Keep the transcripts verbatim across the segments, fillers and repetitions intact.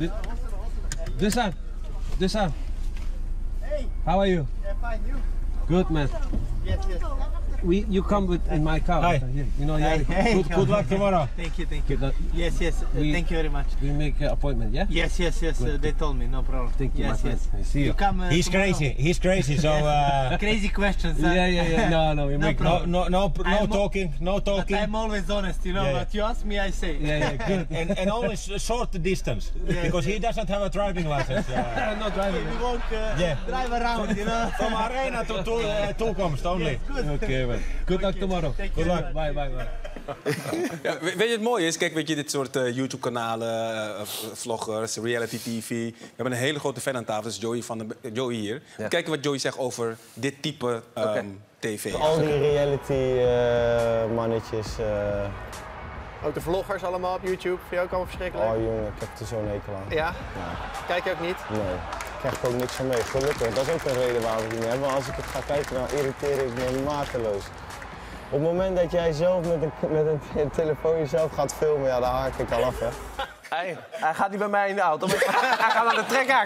Dusan, Dusan. Hey. How are you? Yeah, fine. You? Good, man. Yes, yes. We, you come with in my car. Hi. You know, yeah. Hey. Good, good luck tomorrow. Thank you, thank you. Good luck. Yes, yes. Uh, We- thank you very much. We make an appointment, yeah? Yes, yes, yes. Good, Uh, they good. told me, no problem. Thank you, yes, my friend. yes. I see you. You come. Uh, He's tomorrow. crazy. He's crazy. So uh, Crazy questions. Huh? Yeah, yeah, yeah. No, no, we No make no, problem. no, no, no I'm- talking. No But talking. I'm always honest, you know. Yeah, But you ask me, I say. Yeah, yeah, good. And, and always short distance because he doesn't have a driving license. Uh, I'm not driving. We won't uh, Yeah. drive around, you know. from arena to, to uh, toekomst only. Good. Okay, man. Good luck tomorrow. Thank Good you. luck. Bye, bye, bye. Ja, we- weet je, het mooie is, kijk, weet je, dit soort uh, YouTube-kanalen, uh, vloggers, reality T V. We hebben een hele grote fan aan tafel, dat is Joey, van de, Joey hier. Ja. Kijken wat Joey zegt over dit type um, Oké. tv. Al die reality uh, mannetjes. Uh, Ook de vloggers allemaal op YouTube, vind je ook allemaal verschrikkelijk? oh jongen, ik heb er zo'n hekel aan. Ja? Kijk je ook niet? Nee, daar krijg ik ook niks van mee. Gelukkig, dat is ook een reden waarom ik het niet heb. Want als ik het ga kijken, dan irriteer ik me mateloos. Op het moment dat jij zelf met een, met een telefoon jezelf gaat filmen, ja, dan haak ik al af, hè. Hij, hij gaat niet bij mij in de auto, maar hij gaat naar de trekhak.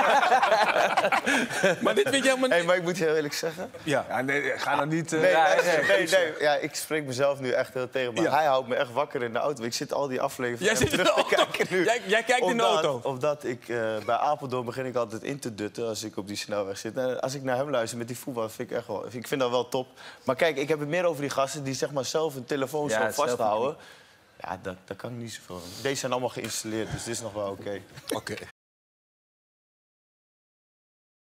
Maar dit vind je helemaal Hé, niet... maar ik moet heel eerlijk zeggen. Ja. Ja, nee, ga dan niet... Uh, Nee, ja, nee, nee, nee, nee, ja, ik spreek mezelf nu echt heel tegen, maar Ja. hij houdt me echt wakker in de auto. Ik zit al die afleveringen Jij zit in terug de te auto. kijken nu. Jij, jij kijkt in de Omdat- auto. Omdat ik uh, bij Apeldoorn begin ik altijd in te dutten als ik op die snelweg zit. En als ik naar hem luister met die voetbal, vind ik echt wel, ik vind dat wel top. Maar kijk, ik heb het meer over die gasten die zeg maar zelf een telefoon Ja, zo zelf- vasthouden. Ja, dat, dat kan ik niet zoveel. Deze zijn allemaal geïnstalleerd, dus dit is nog wel oké. Oké.